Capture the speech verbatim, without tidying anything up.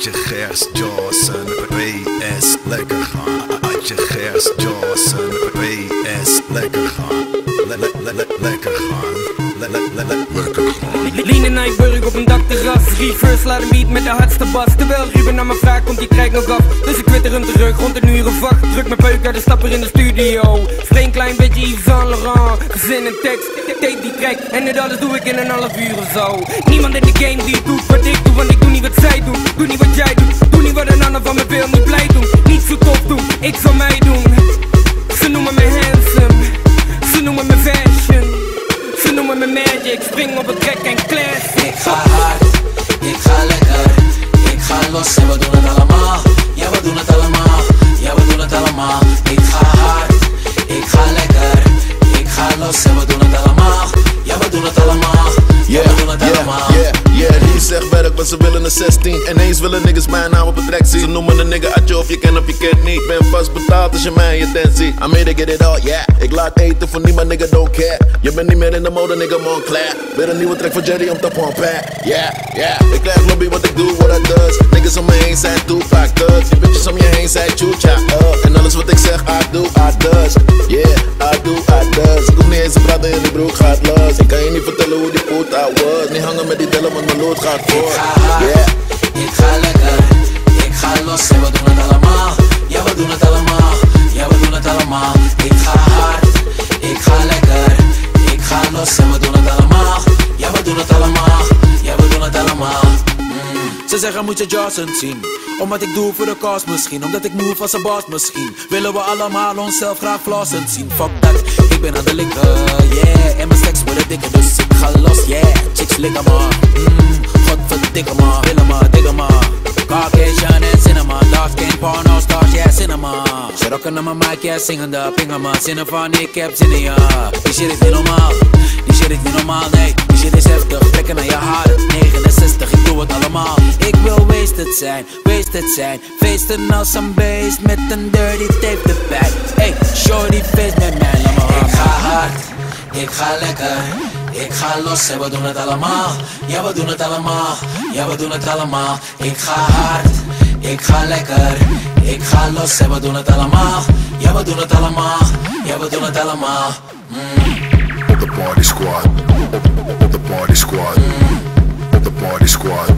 Adje Gers Johnson, P S lekker gaan. Adje Gers Johnson, P S lekker gaan. Le le le le lekker gaan. Le le le le lekker gaan. Lean in Nijburg op een dakterras. Reverse laat een beat met de hardste bas. Terwijl Ruben naar me vraagt, komt die track nog af. Dus ik twitter hem terug, rond een uur of acht. Druk mijn peuk uit de stapper in de studio. Vreemd klein beetje Yves Saint Laurent. Gezin en tekst, tape die track. En dit alles doe ik in een half uur of zo. Niemand in de game die doet wat ik doe. Want ik doe niet wat zij doen, doe niet wat jij doet. Doe niet wat een ander van me wil, niet blij doen. Niet zo tof doen, ik zal mij doen. Ze noemen me handsome, ze noemen me fashion. Ze noemen me magic, spring op het track en classic. Ik ga hard, ik ga lekker, ik ga los en we doen het allemaal. Ja, we doen het allemaal, ja, we doen het allemaal. Ik ga hard, ik ga lekker, ik ga los en we doen het allemaal. Ja, we doen het allemaal, ja, we doen het allemaal. Yeah, yeah, die zegt werk, maar ze willen een zestien. Ineens willen niggas mijn naam op het rek zien. Ze noemen een nigga Adje of je kent of je kent niet. Ben vast betaald als je mij je tent ziet. I made it get it all, yeah. Ik laat eten voor niemand, nigga, don't care. Je bent niet meer in de mode, nigga, Montclair. Weer een nieuwe track van Jerry om te pompen. Yeah, yeah. Ik krijg lobby wat ik doe, what I does. Niggas om me heen zijn Tupac thugs. Die bitches om je heen zijn Chucha up. En alles wat ik zeg, I do, I does. Yeah, I do, I does. Ik hoef niet eens te praten en die broek gaat los. Ik kan je niet vertellen hoe die poet I was. Niet hangen met die dellen, want mijn lood gaat voor. Ik ga hard, yeah. Ik ga lekker, ik ga los en we doen het allemaal. Ja, we doen het allemaal, ja, we doen het allemaal. Ik ga hard, ik ga lekker, ik ga los en we doen het allemaal. Ja, we doen het allemaal, ja, we doen het allemaal. mm. Ze zeggen moet je Johnson zien, omdat ik doe voor de cause misschien. Omdat ik move als een boss misschien. Willen we allemaal onszelf graag flossend zien. Fuck dat, ik ben aan de linker, yeah. En mijn stacks worden dikker, dus ik ga los, yeah. Chicks likken maar, mm, godverdikke maar. Willen maar, dikke maar. Caucasian en cinema, dark skin, porno stars, yeah, cinema. Ze rocken naar mijn mic, yeah, zingende, pingen maar. Zinnen van ik heb zin in ja. Die shit is niet normaal, die shit is niet normaal, nee. Die shit is heftig, trekken naar je haren. negenenzestig, ik doe het allemaal. Ik wil wasted zijn, wasted zijn. Feesten als een beest met een dirty tape erbij. Hey, shorty face met mij, laat me horen. Ik ga hard, ik ga lekker, ik ga los en we doen het allemaal. Ja, we doen het allemaal, ja, we doen het allemaal. Ik ga hard, ik ga lekker, ik ga los en we doen het allemaal. Ja, we doen het allemaal, ja, we doen het allemaal. mm. Op de party squad, op de party squad, op de party squad.